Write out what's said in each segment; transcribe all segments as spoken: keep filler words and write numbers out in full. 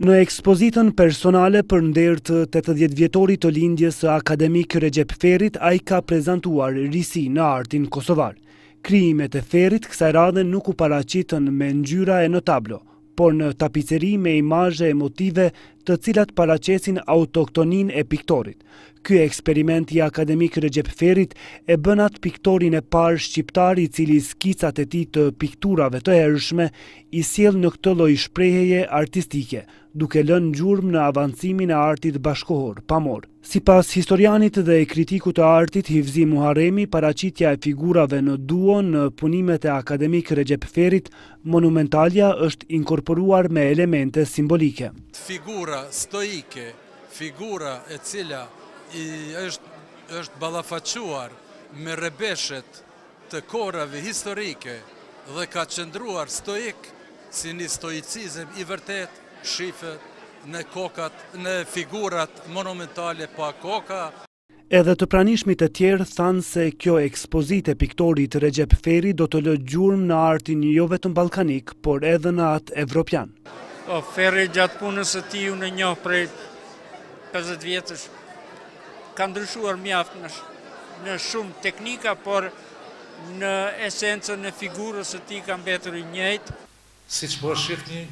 Në ekspozitën personale për nder të tetëdhjetë-vjetorit të lindjes së akademik Recep Ferit, ai ka prezantuar risi në artin kosovar. Krijimet e Ferit kësaj radhe nuk u paraqitën me ngjyra e në tablo, por në tapiceri me imazhe emotive të cilat paraqesin autoktonin e piktorit. Ky eksperiment i akademik Recep Ferit e bën atë piktorin e parë shqiptar i cili skicat e tij të pikturave të hershme i sjell në këtë lloj shprehjeje artistike, duke lënë gjurmë në avancimin e artit bashkëkohor, pamor. Sipas historianit dhe kritikut të artit Hivzi Muharremi, paraqitja e figurave në duo në punimet e akademik Recep Ferit, Monumentalja është inkorporuar me elemente simbolike. Figura stoike, figura e cila i është, është ballafaquar me rebeshet të kohërave historike dhe ka qëndruar stoik si një stoicizëm i vërtet, shifet në kokat, në figurat monumentale pa koka. Edhe të pranishmit e tjerë thanë se kjo ekspozitë e piktorit Recep Feri do të lë gjurmë në artin jo vetëm ballkanik, por edhe në atë evropian. O, Feri gjatë punës së tij unë e njoh prej pesëdhjetë vjetësh. Ka ndryshuar mjaft në, në shumë teknika, por në esencën e figurës së tij ka mbetur i njëjtë. Siç po shihni,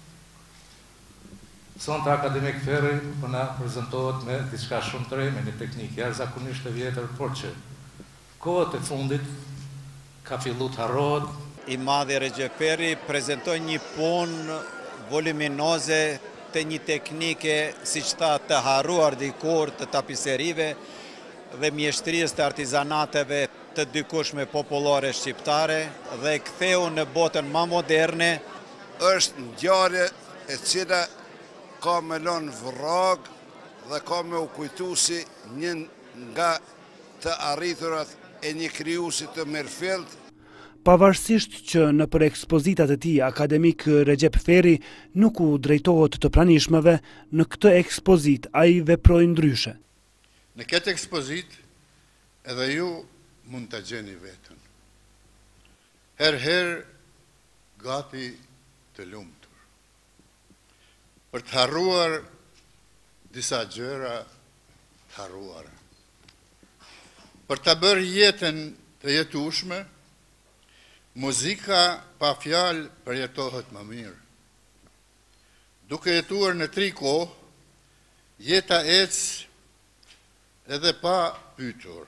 sonte akademik Feri po na prezantohet me diçka shumë të re, me një teknikë jashtëzakonisht e vjetër, por që kohët e fundit ka filluar të harrohet. I madhi Recep Feri prezantoi një punë voluminoze të një teknike, si që tha, të harruar dikur të tapiserive dhe mjeshtrisë të artizanateve të dykushme popullore shqiptare dhe ktheu në botën më moderne. Është ngjarje e cila ka me lënë vrag dhe ka me u kujtu si një nga të arriturat e një krijuesi të mirëfillt. Pavarësisht që në për ekspozitat e tij akademik Recep Feri nuk u drejtohet të pranishmeve, në këtë ekspozit ai veproi ndryshe. Në këtë ekspozit edhe ju mund të gjeni vetën. Herë-herë gati të lumtur. Për të harruar disa gjëra të harruara. Për të bërë jetën të jetueshme, muzika pa fjalë përjetohet më mirë. Duke jetuar në tri kohë, jeta ecë edhe pa pyetur.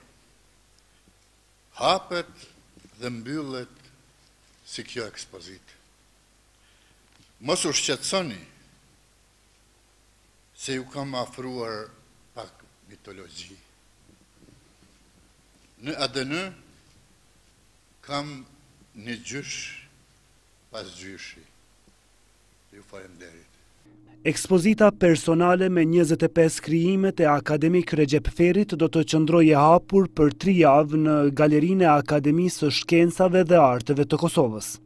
Hapet dhe mbyllet si kjo ekspozitë. Mos u shqetësoni se ju kam afruar pak mitologji. Në A D N kam një gjysh pas gjyshi. Ju falenderit. Ekspozita personale me njëzet e pesë krijimet e akademik Recep Ferit do të qëndrojë e hapur për tri javë në Galerinë e Akademisë së Shkencave dhe Arteve të Kosovës.